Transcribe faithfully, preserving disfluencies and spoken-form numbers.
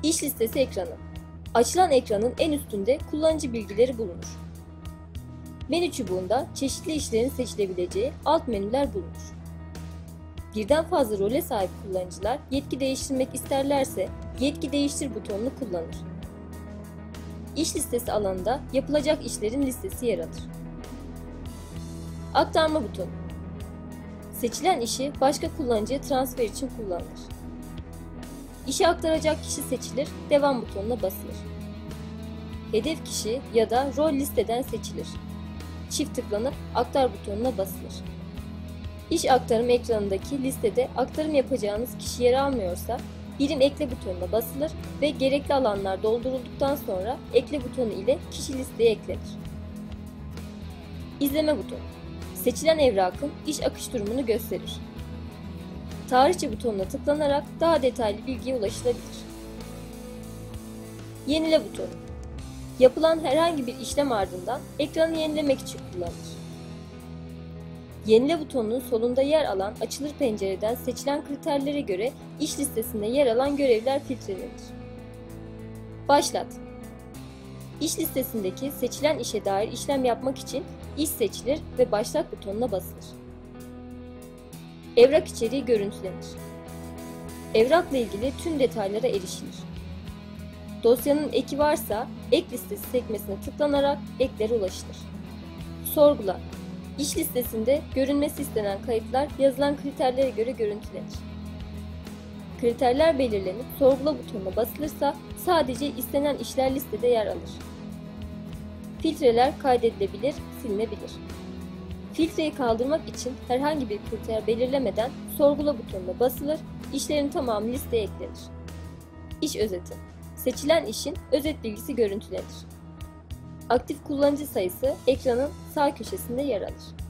İş listesi ekranı. Açılan ekranın en üstünde kullanıcı bilgileri bulunur. Menü çubuğunda çeşitli işlerin seçilebileceği alt menüler bulunur. Birden fazla role sahip kullanıcılar yetki değiştirmek isterlerse Yetki Değiştir butonunu kullanır. İş listesi alanında yapılacak işlerin listesi yer alır. Aktarma butonu. Seçilen işi başka kullanıcıya transfer için kullanılır. İşi aktaracak kişi seçilir, devam butonuna basılır. Hedef kişi ya da rol listeden seçilir. Çift tıklanıp aktar butonuna basılır. İş aktarım ekranındaki listede aktarım yapacağınız kişi yer almıyorsa birim ekle butonuna basılır ve gerekli alanlar doldurulduktan sonra ekle butonu ile kişi listeye eklenir. İzleme butonu. Seçilen evrakın iş akış durumunu gösterir. Tarihçe butonuna tıklanarak daha detaylı bilgiye ulaşılabilir. Yenile butonu. Yapılan herhangi bir işlem ardından ekranı yenilemek için kullanılır. Yenile butonunun solunda yer alan açılır pencereden seçilen kriterlere göre iş listesinde yer alan görevler filtrelenir. Başlat. İş listesindeki seçilen işe dair işlem yapmak için iş seçilir ve başlat butonuna basılır. Evrak içeriği görüntülenir. Evrakla ilgili tüm detaylara erişilir. Dosyanın eki varsa ek listesi sekmesine tıklanarak eklere ulaşılır. Sorgula. İş listesinde görünmesi istenen kayıtlar yazılan kriterlere göre görüntülenir. Kriterler belirlenip sorgula butonuna basılırsa sadece istenen işler listede yer alır. Filtreler kaydedilebilir, silinebilir. Filtreyi kaldırmak için herhangi bir kriter belirlemeden sorgula butonuna basılır, işlerin tamamı listeye eklenir. İş özeti. Seçilen işin özet bilgisi görüntülenir. Aktif kullanıcı sayısı ekranın sağ köşesinde yer alır.